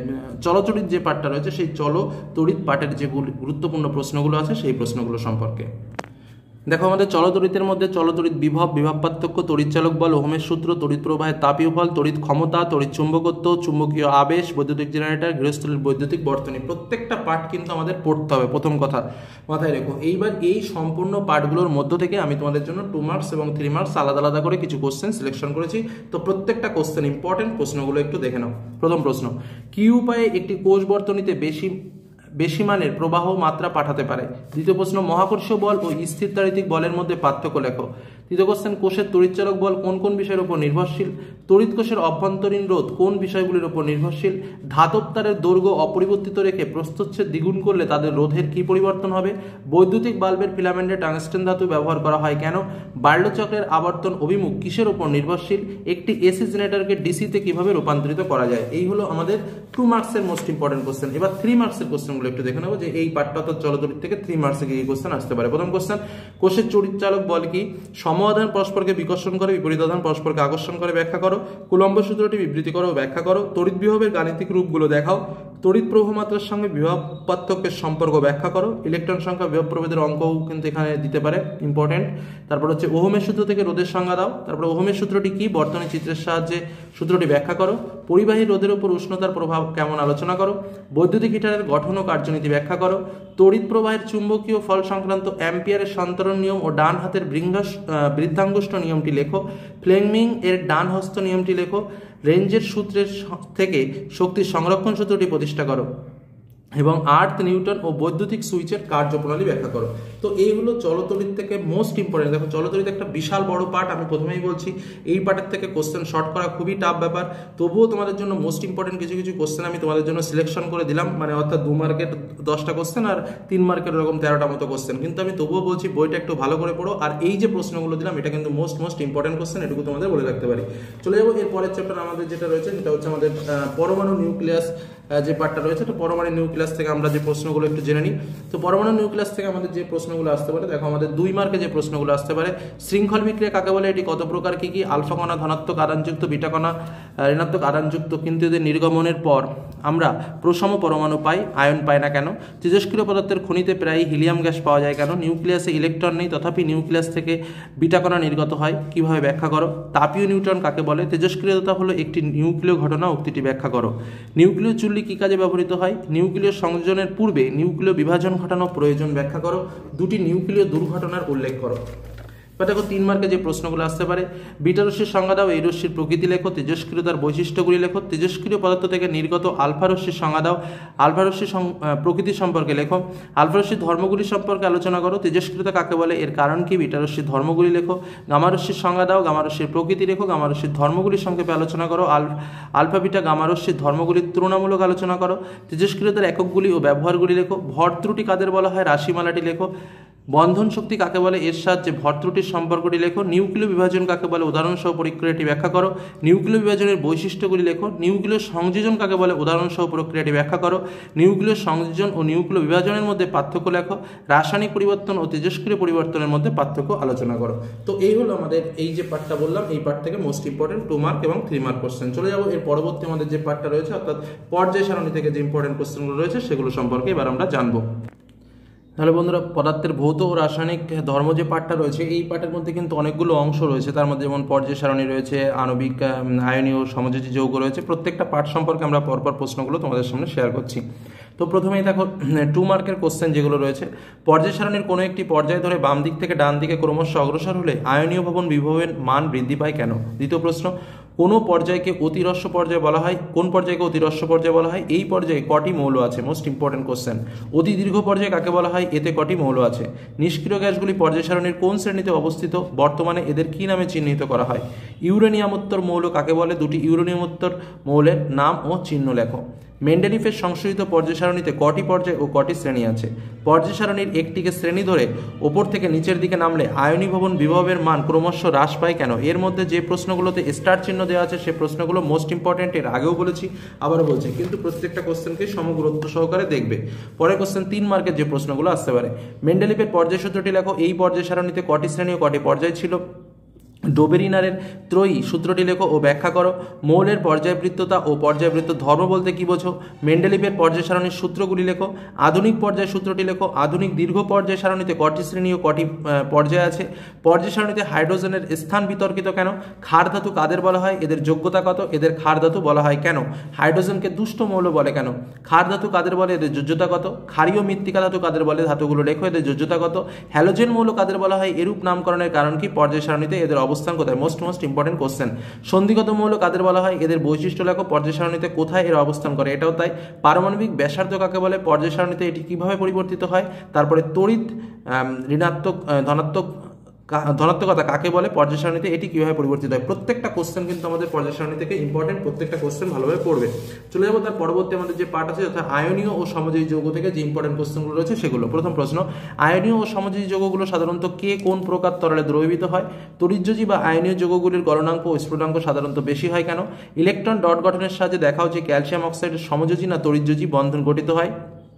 চলচরিত যে পার্টটা রয়েছে, সেই চলতরিত পার্টের যে গুরুত্বপূর্ণ প্রশ্নগুলো আছে সেই প্রশ্নগুলো সম্পর্কে। দেখো, আমাদের চলতরিতের মধ্যে চলতরিত বিভব, বিভব পার্থক্য, তড়িৎ চালক বল, ওহমের সূত্র, তড়িৎ প্রবাহের তাপীয় ফল, তড়িৎ ক্ষমতা, তড়িৎ চুম্বকত্ব, চুম্বকীয় আবেশ, বৈদ্যুতিক জেনারেটর, গৃহস্থলীর বৈদ্যুতিক বর্তনী, প্রত্যেকটা পার্ট কিন্তু আমাদের পড়তে হবে। প্রথম কথা মাথায় রেখো। এইবার এই সম্পূর্ণ পার্টগুলোর মধ্য থেকে আমি তোমাদের জন্য টু মার্কস এবং থ্রি মার্কস আলাদা আলাদা করে কিছু কোশ্চেন সিলেকশন করেছি। তো প্রত্যেকটা কোশ্চেন ইম্পর্টেন্ট, প্রশ্নগুলো একটু দেখে নাও। প্রথম প্রশ্ন, কি উপায়ে একটি কোষ বর্তনীতে বেশি বেশি মানের প্রবাহ মাত্রা পাঠাতে পারে? দ্বিতীয় প্রশ্ন, মহাকর্ষীয় বল ও স্থিরতাড়িতিক বলের মধ্যে পার্থক্য লেখো। তৃতীয় কোশ্চেন, কোষের তড়িৎচালক বল কোন কোন বিষয়ের উপর নির্ভরশীল? তড়িৎ কোষের অভ্যন্তরীণ রোধ কোন বিষয়গুলির উপর নির্ভরশীল? ধাতব তারের দৈর্ঘ্য অপরিবর্তিত রেখে প্রস্থচ্ছেদ দ্বিগুণ করলে তাদের রোধের কি পরিবর্তন হবে? বৈদ্যুতিক বাল্বের ফিলামেন্টে টাংস্টেন ধাতু ব্যবহার করা হয় কেন? বার্লো চক্রের আবর্তন অভিমুখ কিসের উপর নির্ভরশীল? একটি এসি জেনারেটরকে ডিসিতে কিভাবে রূপান্তরিত করা যায়? এই হলো আমাদের টু মার্কসের মোস্ট ইম্পর্টেন্ট কোশ্চেন। এবার থ্রি মার্কসের কোশ্চেনগুলো একটু দেখে নেবো, যে এই পার্টটা তো চলতরিত থেকে থ্রি মার্কসে কি কোশ্চেন আসতে পারে। প্রথম কোশ্চেন, কোষের তড়িৎচালক বল কি? সমআধান পরস্পরকে বিকর্ষণ করে, বিপরীত আধান পরস্পরকে আকর্ষণ করে, ব্যাখ্যা করো। কুলম্ব সূত্রটি বিবৃতি করো, ব্যাখ্যা করো। তড়িৎ বিভবের গাণিতিক রূপগুলো দেখাও। তড়িৎ প্রবাহ মাত্রার সঙ্গে বিভব পার্থক্যের সম্পর্ক ব্যাখ্যা করো। ইলেকট্রন সংখ্যা বিভব প্রভেদের অঙ্কও কিন্তু এখানে দিতে পারে, ইম্পর্টেন্ট। তারপর হচ্ছে ওহমের সূত্র থেকে রোধের সংজ্ঞা দাও। তারপর ওহমের সূত্রটি কি, বর্তনী চিত্রের সাহায্যে সূত্রটি ব্যাখ্যা করো। পরিবাহী রোধের উপর উষ্ণতার প্রভাব কেমন আলোচনা করো। বৈদ্যুতিক হিটারের গঠন ও কার্যনীতি ব্যাখ্যা করো। তড়িৎ প্রবাহের চুম্বকীয় ফল সংক্রান্ত অ্যাম্পিয়ারের সন্তরণ নিয়ম ও ডান হাতের বৃদ্ধাঙ্গুষ্ঠ নিয়মটি লেখো। ফ্লেমিং এর ডান হস্ত নিয়মটি লেখো। রেঞ্জের সূত্রের থেকে শক্তির সংরক্ষণ সূত্রটি প্রতিষ্ঠা করো এবং আর্থ, নিউটন ও বৈদ্যুতিক সুইচের কার্যপ্রণালী ব্যাখ্যা করো। তো এই হলো চলতরিত থেকে মোস্ট ইম্পর্টেন্ট। দেখো, চলতরিত একটা বিশাল বড় পার্ট, আমি প্রথমেই বলছি এই পার্টের থেকে কোশ্চেন শর্ট করা খুবই টাফ ব্যাপার। তবুও তোমাদের জন্য মোস্ট ইম্পর্টেন্ট কিছু কিছু কোশ্চেন আমি তোমাদের জন্য সিলেকশন করে দিলাম, মানে অর্থাৎ দু মার্কের দশটা কোশ্চেন আর তিন মার্কের এরকম তেরোটা মতো কোশ্চেন। কিন্তু আমি তবুও বলছি বইটা একটু ভালো করে পড়ো, আর এই যে প্রশ্নগুলো দিলাম এটা কিন্তু মোস্ট মোস্ট ইম্পর্টেন্ট কোশ্চেন, এটুকু তোমাদের বলে রাখতে পারি। চলে যাবো এর পরের চ্যাপ্টার আমাদের যেটা রয়েছে, সেটা হচ্ছে আমাদের পরমাণু নিউক্লিয়াস যে পার্টটা রয়েছে। তো পরমাণু নিউক্লিয়াস থেকে আমরা যে প্রশ্নগুলো একটু জেনে নিই। তো পরমাণু নিউক্লিয়াস থেকে আমাদের যে প্রশ্নগুলো আসতে পারে, দেখো আমাদের দুই মার্কে যে প্রশ্নগুলো আসতে পারে, শৃঙ্খল বিক্রিয়া কাকে বলে, এটি কত প্রকার, কি কি? আলফা কণা ধনাত্মক আধানযুক্ত, বিটা কণা ঋণাত্মক আধানযুক্ত, কিন্তু এদের নির্গমনের পর আমরা প্রসম পরমাণু পাই, আয়ন পাই না কেন? তেজস্ক্রিয় পদার্থের খনিতে প্রায় হিলিয়াম গ্যাস পাওয়া যায় কেন? নিউক্লিয়াসে ইলেকট্রন নেই, তথাপি নিউক্লিয়াস থেকে বিটা কণা নির্গত হয়, কিভাবে ব্যাখ্যা করো? তাপীয় নিউট্রন কাকে বলে? তেজস্ক্রিয়তা হলো একটি নিউক্লিয় ঘটনা, উক্তিটি ব্যাখ্যা করো। নিউক্লিয় চুল্লি কি কাজে ব্যবহৃত হয়? নিউক্লিয় সংযোজনের পূর্বে নিউক্লিয় বিভাজন ঘটানো প্রয়োজন, ব্যাখ্যা করো। দুটি নিউক্লিয় দুর্ঘটনার উল্লেখ করো। বা দেখো, তিন মার্কে যে প্রশ্নগুলো আসতে পারে, বিটা রশ্মির সংজ্ঞা দাও, এই রশ্মির প্রকৃতি লেখো, তেজস্ক্রিয়তার বৈশিষ্ট্যগুলি লেখো। তেজস্ক্রিয় পদার্থ থেকে নির্গত আলফা রশ্মির সংজ্ঞা দাও, আলফা রশ্মির প্রকৃতি সম্পর্কে লেখো। আলফা রশ্মির ধর্মগুলি সম্পর্কে আলোচনা করো। তেজস্ক্রিয়তা কাকে বলে, এর কারণ কি? বিটা রশ্মির ধর্মগুলি লেখো। গামা রশ্মির সংজ্ঞা দাও, গামা রশ্মির প্রকৃতি লেখো। গামা রশ্মির ধর্মগুলির সংক্ষেপে আলোচনা করো। আলফা বিটা গামা রশ্মির ধর্মগুলির তুলনামূলক আলোচনা করো। তেজস্ক্রিয়তার এককগুলি ও ব্যবহারগুলি লেখো। ভর ত্রুটি কাদের বলা হয়, রাশিমালাটি লেখো। বন্ধন শক্তি কাকে বলে, এর সাহায্যে ভর ত্রুটির সম্পর্কটি লেখো। নিউক্লিয় বিভাজন কাকে বলে, উদাহরণসহ প্রক্রিয়াটি ব্যাখ্যা করো। নিউক্লিয় বিভাজনের বৈশিষ্ট্যগুলি লেখো। নিউক্লিয় সংযোজন কাকে বলে, উদাহরণসহ প্রক্রিয়াটি ব্যাখ্যা করো। নিউক্লিয় সংযোজন ও নিউক্লিয় বিভাজনের মধ্যে পার্থক্য লেখো। রাসায়নিক পরিবর্তন ও তেজস্ক্রিয় পরিবর্তনের মধ্যে পার্থক্য আলোচনা করো। তো এই হলো আমাদের এই যে পার্টটা বললাম, এই পার্ট থেকে মোস্ট ইম্পর্টেন্ট টু মার্ক এবং থ্রি মার্ক কোশ্চেন। চলে যাবো এর পরবর্তী আমাদের যে পার্টটা রয়েছে, অর্থাৎ পর্যায় সারণী থেকে যে ইম্পর্টেন্ট কোশ্চেনগুলো রয়েছে সেগুলো সম্পর্কে এবার আমরা জানবো। তাহলে বন্ধুরা, পদার্থের ভৌত ও রাসায়নিক ধর্ম যে পার্টটা রয়েছে, এই পার্টের মধ্যে কিন্তু অনেকগুলো অংশ রয়েছে। তার মধ্যে যেমন পর্যায় সারণী রয়েছে, আণবিক আয়নীয় সমযোজী যৌগ রয়েছে। প্রত্যেকটা পার্ট সম্পর্কে আমরা পরপর প্রশ্নগুলো তোমাদের সামনে শেয়ার করছি। তো প্রথমেই দেখো টু মার্কের কোশ্চেন যেগুলো রয়েছে, পর্যায় সারণীর কোনো একটি পর্যায় ধরে বাম দিক থেকে ডান দিকে ক্রমশ অগ্রসর হলে আয়নীয় ভবন বিভবের মান বৃদ্ধি পায় কেন? দ্বিতীয় প্রশ্ন, কোন পর্যায়কে অতিরস্য পর্যায় বলা হয়? কোন পর্যায়কে অতিরস্য পর্যায় বলা হয়? এই পর্যায়ে কটি মৌল আছে? Most important question. অতি দীর্ঘ পর্যায় কাকে বলা হয়? এতে কটি মৌল আছে? নিষ্ক্রিয় গ্যাসগুলি পর্যায় সারণীর কোন শ্রেণীতে অবস্থিত? বর্তমানে এদের কি নামে চিহ্নিত করা হয়? ইউরেনিয়ামোত্তর মৌল কাকে বলে? দুটি ইউরেনিয়ামোত্তর মৌলের নাম ও চিহ্ন লেখো। মেন্ডেলিফের সংশোধিত পর্যায় সারণীতে কটি পর্যায় ও কটি শ্রেণী আছে? পর্যায় সারণীর একটিকে শ্রেণী ধরে ওপর থেকে নিচের দিকে নামলে আয়নীভবন বিভবের মান ক্রমশ হ্রাস পায় কেন? এর মধ্যে যে প্রশ্নগুলোতে স্টার চিহ্ন দেওয়া আছে সে প্রশ্নগুলো মোস্ট ইম্পর্টেন্ট, এর আগেও বলেছি আবারও বলছি, কিন্তু প্রত্যেকটা কোশ্চেনকে সমগুরুত্ব সহকারে দেখবে। পরের কোশ্চেন তিন মার্কের যে প্রশ্নগুলো আসতে পারে, মেন্ডেলিফের পর্যায় সূত্রটি লেখো। এই পর্যায় সারণীতে কটি শ্রেণী ও কটি পর্যায় ছিল? ডোবেরিনারের ত্রয়ী সূত্রটি লেখো ও ব্যাখ্যা করো। মৌলের পর্যায়বৃত্ততা ও পর্যায়বৃত্ত ধর্ম বলতে কি বোঝো? মেন্ডেলিফের পর্যায় সারণীর সূত্রগুলি লেখো। আধুনিক পর্যায় সূত্রটি লেখো। আধুনিক দীর্ঘ পর্যায় সারণীতে কটি শ্রেণী ও কটি পর্যায় আছে? পর্যায় সারণীতে হাইড্রোজেনের স্থান বিতর্কিত কেন? ক্ষার ধাতু কাদের বলা হয়? এদের যোগ্যতা কত? এদের ক্ষার ধাতু বলা হয় কেন? হাইড্রোজেনকে দুষ্ট মৌল বলে কেন? ক্ষার ধাতু কাদের বলে? এদের যোগ্যতা কত? ক্ষারীয় মৃত্তিকা ধাতু কাদের বলে? ধাতুগুলো লেখো, এদের যোগ্যতা কত? হ্যালোজেন মৌল কাদের বলা হয়? এরূপ নামকরণের কারণ কি? পর্যায় সারণীতে এদের অবস্থান কোথায়? Most most important question. সন্ধিগত মৌল কাদের বলা হয়? এদের বৈশিষ্ট্য লেখো। পর্যায় সারণীতে কোথায় এরা অবস্থান করে? এটাও তাই। পারমাণবিক ব্যাসার্ধ কাকে বলে? পর্যায় সারণীতে এটি কিভাবে পরিবর্তিত হয়? তারপরে তড়িৎ ঋণাত্মক ধনাত্মক ধনাত্মকতা কাকে বলে? পর্যায় সারণীতে এটি কিভাবে পরিবর্তিত হয়? প্রত্যেকটা কোশ্চেন কিন্তু আমাদের পর্যায় সারণী থেকে ইম্পর্টেন্ট, প্রত্যেকটা কোশ্চেন ভালোভাবে পড়বে। চলে যাবো তার পরবর্তী আমাদের যে পার্ট আছে, অর্থাৎ আয়নীয় ও সমযোজী যৌগ থেকে যে ইম্পর্টেন্ট কোশ্চেনগুলো রয়েছে সেগুলো। প্রথম প্রশ্ন, আয়নীয় ও সমযোজী যৌগগুলো সাধারণত কে কোন প্রকার তরলে দ্রবীভূত হয়? তড়িৎযোজী বা আয়নীয় যৌগগুলির গলনাঙ্ক ও স্ফুটনাঙ্ক সাধারণত বেশি হয় কেন? ইলেকট্রন ডট গঠনের সাহায্যে দেখাও যে ক্যালসিয়াম অক্সাইডের সমযোজী না তড়িৎযোজী বন্ধন গঠিত হয়।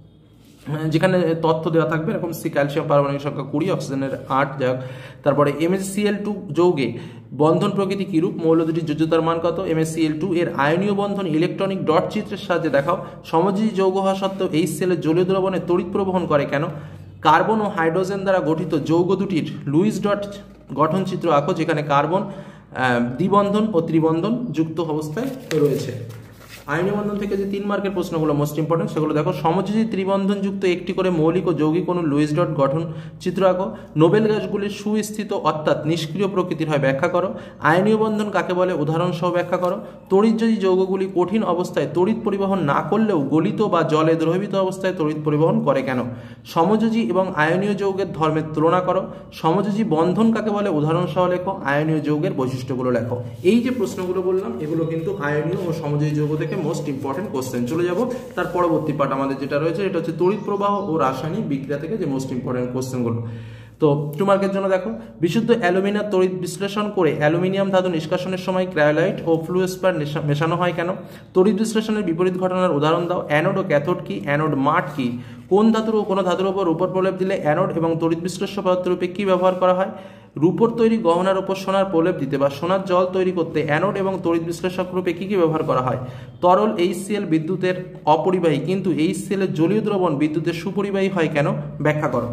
যেখানে তথ্য দেওয়া থাকবে এরকম, সি ক্যালসিয়াম পারমাণবিক সংখ্যা কুড়ি, অক্সিজেনের আট। যাক, তারপরে এমএসসিএল টু যৌগে বন্ধন প্রকৃতি কিরূপ? মৌল দুটির যোজ্যতার মান কত? এমএসসিএল টু এর আয়নীয় বন্ধন ইলেকট্রনিক ডট চিত্রের সাহায্যে দেখাও। সমযোজী যৌগ হওয়া সত্ত্বেও এই সেলের জলীয় দ্রবণে তড়িৎ প্রবহন করে কেন? কার্বন ও হাইড্রোজেন দ্বারা গঠিত যৌগ দুটির লুইস ডট গঠন চিত্র আঁকো, যেখানে কার্বন দ্বিবন্ধন ও ত্রিবন্ধন যুক্ত অবস্থায় রয়েছে। আয়নীয় বন্ধন থেকে যে তিন মার্কের প্রশ্নগুলো মোস্ট ইম্পর্টেন্ট সেগুলো দেখো। সমযোজী ত্রিবন্ধন যুক্ত একটি করে মৌলিক ও যৌগিক অণু লুইস ডট গঠন চিত্র আঁকো। নোবেল গ্যাসগুলির সুস্থিত অর্থাৎ নিষ্ক্রিয় প্রকৃতির হয় ব্যাখ্যা করো। আয়নীয় বন্ধন কাকে বলে? উদাহরণ সহ ব্যাখ্যা করো। তড়িৎযোজী যৌগগুলি কঠিন অবস্থায় তড়িৎ পরিবহন না করলেও গলিত বা জলে দ্রবীভূত অবস্থায় তড়িৎ পরিবহন করে কেন? সমযোজী এবং আয়নীয় যৌগের ধর্মের তুলনা করো। সমযোজী বন্ধন কাকে বলে? উদাহরণ সহ লেখো। আয়নীয় যৌগের বৈশিষ্ট্যগুলো লেখো। এই যে প্রশ্নগুলো বললাম এগুলো কিন্তু আয়নীয় ও সমযোজী যৌগ থেকে মোস্ট ইম্পর্টেন্ট কোশ্চেন। চলে যাব তার পরবর্তী পার্ট আমাদের যেটা রয়েছে, এটা হচ্ছে তড়িৎ প্রবাহ ও রাসায়নিক বিক্রিয়া থেকে যে মোস্ট ইম্পর্টেন্ট কোশ্চেনগুলো। তো টু মার্কের জন্য দেখো, বিশুদ্ধ অ্যালুমিনিয়াম তড়িৎ বিশ্লেষণ করে অ্যালুমিনিয়াম ধাতু নিষ্কাশনের সময় ক্রায়োলাইট ও ফ্লুওস্পার মেশানো হয় কেন? তড়িৎ বিশ্লেষণের বিপরীত ঘটনার উদাহরণ দাও। অ্যানোড ও ক্যাথোড কি? অ্যানোড মাঠ কি? কোন ধাতুর ও কোনো ধাতুর উপর রূপর প্রলেপ দিলে অ্যানোড এবং তড়িৎ বিশ্লেষ্য পদার্থ রূপে কি ব্যবহার করা হয়? রূপর তৈরি গহনার উপর সোনার প্রলেপ দিতে বা সোনার জল তৈরি করতে অ্যানোড এবং তড়িৎ বিশ্লেষক রূপে কি কি ব্যবহার করা হয়? তরল এইচসিএল বিদ্যুতের অপরিবাহী, কিন্তু এইচসিএল এর জলীয় দ্রবণ বিদ্যুতের সুপরিবাহী হয় কেন? ব্যাখ্যা করো।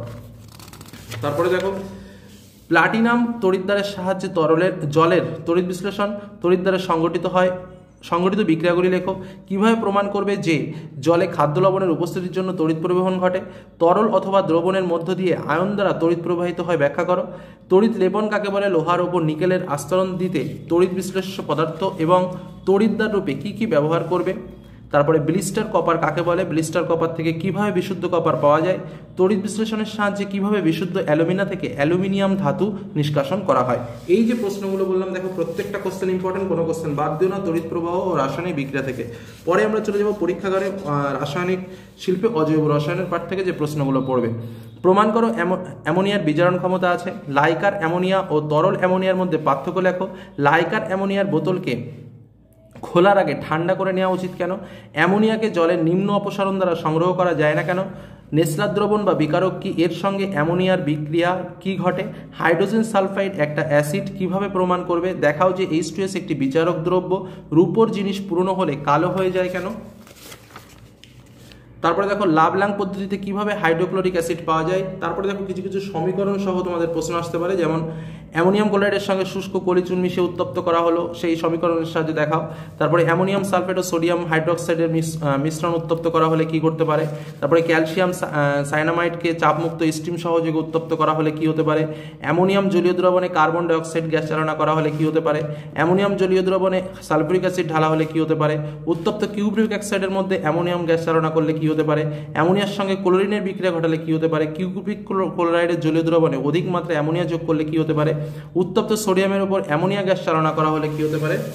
তারপরে দেখো, প্লাটিনাম তড়িৎদ্বারের সাহায্যে তরলের জলের তড়িৎ বিশ্লেষণ তড়িৎদ্বারে সংগঠিত হয় সংগঠিত বিক্রিয়াগুলি লেখো। কিভাবে প্রমাণ করবে যে জলে খাদ্য লবণের উপস্থিতির জন্য তড়িৎ পরিবহন ঘটে? তরল অথবা দ্রবণের মধ্য দিয়ে আয়ন দ্বারা তড়িৎ প্রবাহিত হয় ব্যাখ্যা করো। তড়িৎ লেপন কাকে বলে? লোহার উপর নিকেলের আস্তরণ দিতে তড়িৎ বিশ্লেষ্য পদার্থ এবং তড়িৎদ্বার রূপে কি কি ব্যবহার করবে? তারপরে ব্লিস্টার কপার কাকে বলে? ব্লিস্টার কপার থেকে কিভাবে বিশুদ্ধ কপার পাওয়া যায়? তড়িৎ বিশ্লেষণের সাহায্যে কিভাবে বিশুদ্ধ অ্যালুমিনা থেকে অ্যালুমিনিয়াম ধাতু নিষ্কাশন করা হয়? এই যে প্রশ্নগুলো বললাম দেখো, প্রত্যেকটা কোশ্চেন ইম্পর্টেন্ট, কোনো কোশ্চেন বাদ দিও না তড়িৎ প্রবাহ ও রাসায়নিক বিক্রিয়া থেকে। পরে আমরা চলে যাব পরীক্ষাগারে রাসায়নিক শিল্পে অজৈব রসায়নের পাঠ থেকে যে প্রশ্নগুলো পড়বে। প্রমাণ করো অ্যামোনিয়ার বিজারণ ক্ষমতা আছে। লাইকার অ্যামোনিয়া ও তরল অ্যামোনিয়ার মধ্যে পার্থক্য লেখো। লাইকার অ্যামোনিয়ার বোতলকে খোলার আগে ঠান্ডা করে নেওয়া উচিত কেন? অ্যামোনিয়াকে জলের নিম্ন অপসারণ দ্বারা সংগ্রহ করা যায় না কেন? নেসলার দ্রবণ বা বিকারক কি, এর সঙ্গে অ্যামোনিয়ার বিক্রিয়া কি ঘটে? হাইড্রোজেন সালফাইড একটা অ্যাসিড কিভাবে প্রমাণ করবে? দেখাও যে এইচ টু এস একটি বিচারক দ্রব্য। রূপোর জিনিস পুরনো হলে কালো হয়ে যায় কেন? তারপরে দেখো লাবলাং পদ্ধতিতে কিভাবে হাইড্রোক্লোরিক অ্যাসিড পাওয়া যায়। তারপরে দেখো কিছু কিছু সমীকরণ সহ তোমাদের প্রশ্ন আসতে পারে, যেমন অ্যামোনিয়াম ক্লোরাইডের সঙ্গে শুষ্ক কলিচুন মিশিয়ে উত্তপ্ত করা হলো, সেই সমীকরণের সাহায্যে দেখাও। তারপরে অ্যামোনিয়াম সালফেট ও সোডিয়াম হাইড্রোক্সাইডের মিশ্রণ উত্তপ্ত করা হলে কি করতে পারে? তারপরে ক্যালসিয়াম সায়ানামাইডকে চাপমুক্ত স্টিম সহযোগে উত্তপ্ত করা হলে কি হতে পারে? অ্যামোনিয়াম জলীয় দ্রবণে কার্বন ডাইঅক্সাইড গ্যাস চালনা করা হলে কি হতে পারে? অ্যামোনিয়াম জলীয় দ্রবণে সালফিউরিক অ্যাসিড ঢালা হলে কি হতে পারে? উত্তপ্ত কিউপ্রিক অক্সাইডের মধ্যে অ্যামোনিয়াম গ্যাস চালনা করলে কি হতে পারে? অ্যামোনিয়ার সঙ্গে ক্লোরিনের বিক্রিয়া ঘটালে কি হতে পারে? কিউপ্রিক ক্লোরাইডের জলীয় দ্রবণে অধিক মাত্রা অ্যামোনিয়া যোগ করলে কি হতে পারে? উত্তপ্ত সোডিয়ামের উপর অ্যামোনিয়া গ্যাস চালনা করা হলে কি হতে পারে?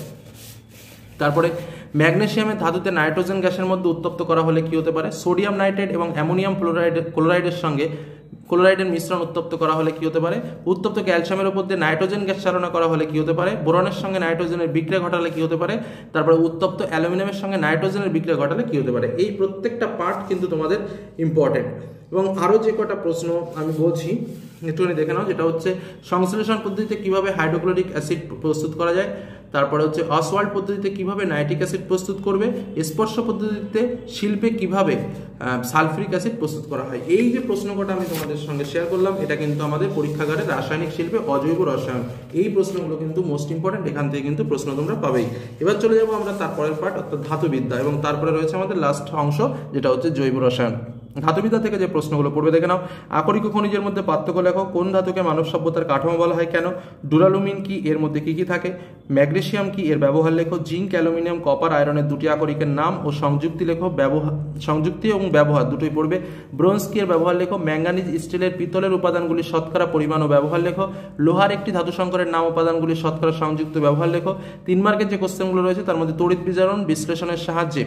তারপরে ম্যাগনেসিয়ামের ধাতুতে নাইট্রোজেন গ্যাসের মধ্যে উত্তপ্ত করা হলে কি হতে পারে? সোডিয়াম নাইট্রেট এবং অ্যামোনিয়াম ক্লোরাইড ক্লোরাইডের সঙ্গে ক্লোরাইডের মিশ্রণ উত্তপ্ত করা হলে কি হতে পারে? উত্তপ্ত ক্যালসিয়ামের উপর দিয়ে নাইট্রোজেন গ্যাস চালনা করা হলে কি হতে পারে? বোরনের সঙ্গে নাইট্রোজেনের বিক্রিয়া ঘটালে কি হতে পারে? তারপরে উত্তপ্ত অ্যালুমিনিয়ামের সঙ্গে নাইট্রোজেনের বিক্রিয়া ঘটালে কি হতে পারে? এই প্রত্যেকটা পার্ট কিন্তু তোমাদের ইম্পর্টেন্ট। এবং আরও যে কটা প্রশ্ন আমি বলছি একটুখানি দেখে নাও, যেটা হচ্ছে সংশ্লেষণ পদ্ধতিতে কিভাবে হাইড্রোক্লোরিক অ্যাসিড প্রস্তুত করা যায়। তারপরে হচ্ছে অসওয়াল্ড পদ্ধতিতে কিভাবে নাইট্রিক অ্যাসিড প্রস্তুত করবে। স্পর্শ পদ্ধতিতে শিল্পে কিভাবে সালফিউরিক অ্যাসিড প্রস্তুত করা হয়। এই যে প্রশ্ন কটা আমি তোমাদের সঙ্গে শেয়ার করলাম, এটা কিন্তু আমাদের পরীক্ষাগারে রাসায়নিক শিল্পে অজৈব রসায়ন, এই প্রশ্নগুলো কিন্তু মোস্ট ইম্পর্টেন্ট, এখান থেকে কিন্তু প্রশ্ন তোমরা পাবেই। এবার চলে যাবো আমরা তারপরের পার্ট, অর্থাৎ ধাতুবিদ্যা, এবং তারপরে রয়েছে আমাদের লাস্ট অংশ যেটা হচ্ছে জৈব রসায়ন। ধাতুবিদ্যা থেকে যে প্রশ্নগুলো পড়বে দেখে নাও। আকরিক ও খনিজের মধ্যে পার্থক্য লেখো। কোন ধাতুকে মানব সভ্যতার কাঠামো বলা হয় কেন? ডুরালুমিন কি, এর মধ্যে কি কি থাকে? ম্যাগনেসিয়াম কি, এর ব্যবহার লেখো। জিঙ্ক, অ্যালুমিনিয়াম, কপার, আয়রনের দুটি আকরিকের নাম ও সংযুক্তি লেখো। ব্যবহার সংযুক্তি এবং ব্যবহার দুটোই পড়বে। ব্রোঞ্জ কি, এর ব্যবহার লেখো। ম্যাঙ্গানিজ, স্টিলের, পিতলের উপাদানগুলি শতকরা পরিমাণ ও ব্যবহার লেখো। লোহার একটি ধাতু সংকরের নাম, উপাদানগুলি শতকরা সংযুক্ত ব্যবহার লেখো। তিন মার্কের যে কোশ্চেনগুলো রয়েছে তার মধ্যে তড়িৎ বিজারণ বিশ্লেষণের সাহায্যে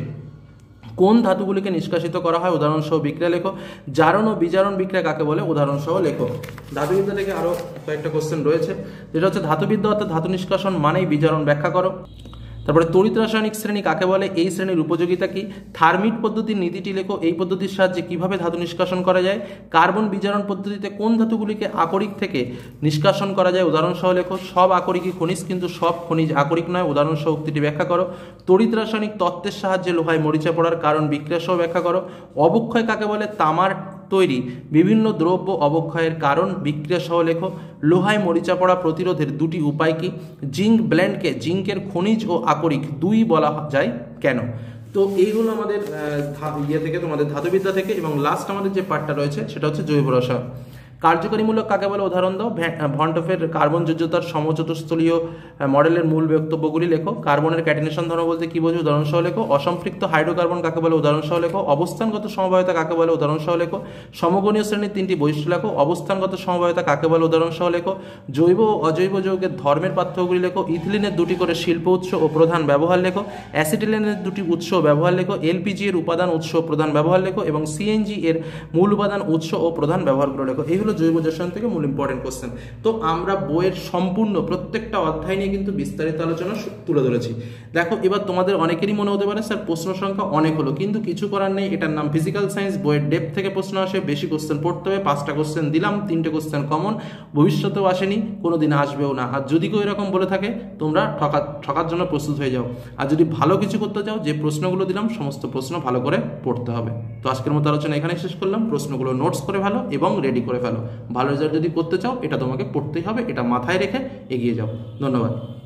কোন ধাতুগুলিকে নিষ্কাশিত করা হয়, উদাহরণ সহ বিক্রিয়া লেখো। জারণ ও বিজারণ বিক্রিয়া কাকে বলে, উদাহরণ সহ লেখো। ধাতুবিদ্যা থেকে আরো কয়েকটা কোশ্চেন রয়েছে, যেটা হচ্ছে ধাতুবিদ্যা অর্থাৎ ধাতু নিষ্কাশন মানেই বিজারণ ব্যাখ্যা করো। তারপরে তড়িৎ রাসায়নিক শ্রেণী কাকে বলে, এই শ্রেণীর উপযোগিতা কি? থার্মিট পদ্ধতির নীতিটি লেখো। এই পদ্ধতির সাহায্যে কিভাবে ধাতু নিষ্কাশন করা যায়? কার্বন বিজারণ পদ্ধতিতে কোন ধাতুগুলিকে আকরিক থেকে নিষ্কাশন করা যায়, উদাহরণ সহ লেখো। সব আকরিকই খনিজ, কিন্তু সব খনিজ আকরিক নয়, উদাহরণ সহ উক্তিটি ব্যাখ্যা করো। তড়িৎ রাসায়নিক তত্ত্বের সাহায্যে লোহায় মরিচা পড়ার কারণ বিক্রিয়া সহ ব্যাখ্যা করো। অবক্ষয় কাকে বলে, তামার তৈরি বিভিন্ন দ্রব্য অবক্ষয়ের কারণ বিক্রিয়া সহ লেখো। লোহায় মরিচা পড়া প্রতিরোধের দুটি উপায় কি? জিঙ্ক ব্লেন্ডকে জিঙ্কের খনিজ ও আকরিক দুই বলা যায় কেন? তো এইগুলো আমাদের ইয়ে থেকে, তোমাদের ধাতুবিদ্যা থেকে। এবং লাস্ট আমাদের যে পার্টটা রয়েছে সেটা হচ্ছে জৈব রসায়ন। কার্যকারীমূলক কাকে বলে, উদাহরণ দাও। ভন্টফের কার্বন যোজ্যতার সমচতুস্থলীয় মডেলের মূল বক্তব্যগুলি লেখো। কার্বনের ক্যাটিনেশন ধর্ম বলতে কি বোঝো, উদাহরণ সহ লেখো। অসম্পৃক্ত হাইড্রোকার্বন কাকে বলে, উদাহরণ সহ লেখো। অবস্থানগত সমবায়তা কাকে বলে, উদাহরণ সহ লেখো। সমগণীয় শ্রেণীর তিনটি বৈশিষ্ট্য লেখো। অবস্থানগত সমবায়তা কাকে বলে, উদাহরণ সহ লেখো। জৈব ও অজৈব যৌগের ধর্মের পার্থক্যগুলি লেখো। ইথিলিনের দুটি করে শিল্প উৎস ও প্রধান ব্যবহার লেখো। অ্যাসিটিলিনের দুটি উৎস ও ব্যবহার লেখো। এলপিজি এর উপাদান উৎস ও প্রধান ব্যবহার লেখো। এবং সিএনজি এর মূল উপাদান উৎস ও প্রধান ব্যবহারগুলো লেখো। এই হলো জৈব রসায়ন থেকে মূল ইম্পর্টেন্ট কোশ্চেন। তো আমরা বইয়ের সম্পূর্ণ প্রত্যেকটা অধ্যায় নিয়ে কিন্তু বিস্তারিত আলোচনা তুলে ধরেছি। দেখো এবার তোমাদের অনেকেরই মনে হতে পারে স্যার প্রশ্ন সংখ্যা অনেক হলো, কিন্তু কিছু করার নেই, এটার নাম ফিজিক্যাল সায়েন্স। বইয়ের ডেপথ থেকে প্রশ্ন আসে, বেশি কোশ্চেন পড়তে হবে। পাঁচটা কোশ্চেন দিলাম, তিনটে কোশ্চেন কমন, ভবিষ্যতেও আসেনি, কোনোদিন আসবেও না। আর যদি কেউ এরকম বলে থাকে তোমরা ঠকা ঠকার জন্য প্রস্তুত হয়ে যাও। আর যদি ভালো কিছু করতে চাও, যে প্রশ্নগুলো দিলাম সমস্ত প্রশ্ন ভালো করে পড়তে হবে। তো আজকের মতো আলোচনা এখানে শেষ করলাম। প্রশ্নগুলো নোটস করে ফেলো এবং রেডি করে ফেলো। ভালো রেজাল্ট যদি করতে চাও এটা তোমাকে পড়তেই হবে, এটা মাথায় রেখে এগিয়ে যাও। ধন্যবাদ।